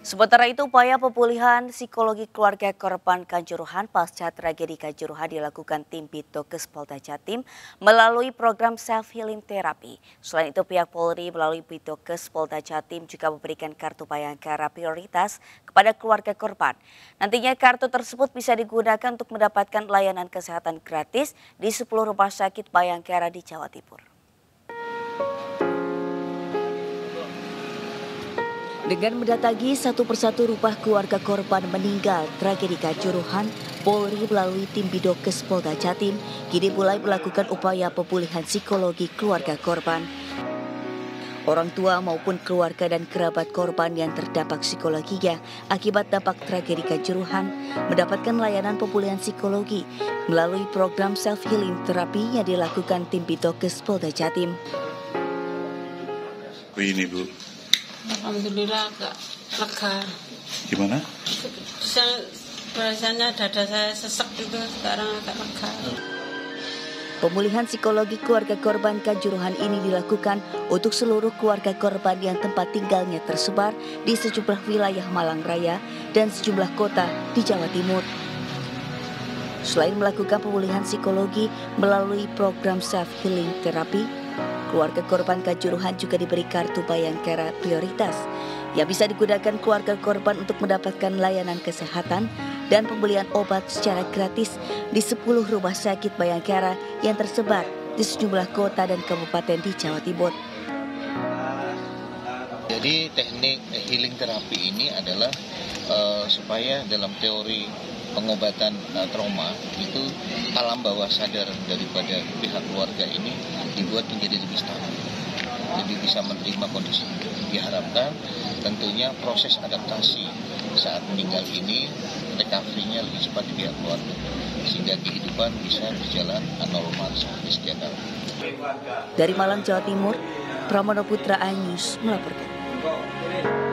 Sementara itu, upaya pemulihan psikologi keluarga korban Kanjuruhan pasca tragedi Kanjuruhan dilakukan tim Bitdokes Polda Jatim melalui program self-healing therapy. Selain itu, pihak Polri melalui Bitdokes Polda Jatim juga memberikan kartu Bayangkara prioritas kepada keluarga korban. Nantinya kartu tersebut bisa digunakan untuk mendapatkan layanan kesehatan gratis di 10 rumah sakit Bayangkara di Jawa Timur. Dengan mendatangi satu persatu rumah keluarga korban meninggal tragedi Kanjuruhan, Polri melalui tim Bitdokes Polda Jatim kini mulai melakukan upaya pemulihan psikologi keluarga korban. Orang tua maupun keluarga dan kerabat korban yang terdampak psikologinya akibat dampak tragedi Kanjuruhan mendapatkan layanan pemulihan psikologi melalui program self-healing therapy yang dilakukan tim Bitdokes Polda Jatim. Ini Bu. Alhamdulillah agak lega. Gimana? Rasanya dada saya sesek itu, sekarang agak lega. Pemulihan psikologi keluarga korban Kanjuruhan ini dilakukan untuk seluruh keluarga korban yang tempat tinggalnya tersebar di sejumlah wilayah Malang Raya dan sejumlah kota di Jawa Timur. Selain melakukan pemulihan psikologi melalui program self-healing therapy, keluarga korban Kanjuruhan juga diberi kartu Bayangkara prioritas yang bisa digunakan keluarga korban untuk mendapatkan layanan kesehatan dan pembelian obat secara gratis di 10 rumah sakit Bayangkara yang tersebar di sejumlah kota dan kabupaten di Jawa Timur. Jadi teknik healing terapi ini adalah supaya dalam teori pengobatan trauma itu alam bawah sadar daripada pihak keluarga ini dibuat menjadi lebih stabil, jadi bisa menerima kondisi. Diharapkan tentunya proses adaptasi saat meninggal ini recovery-nya lebih cepat di pihak keluarga sehingga kehidupan bisa berjalan normal seperti sedia kala. Dari Malang, Jawa Timur, Pramono Putra iNews melaporkan.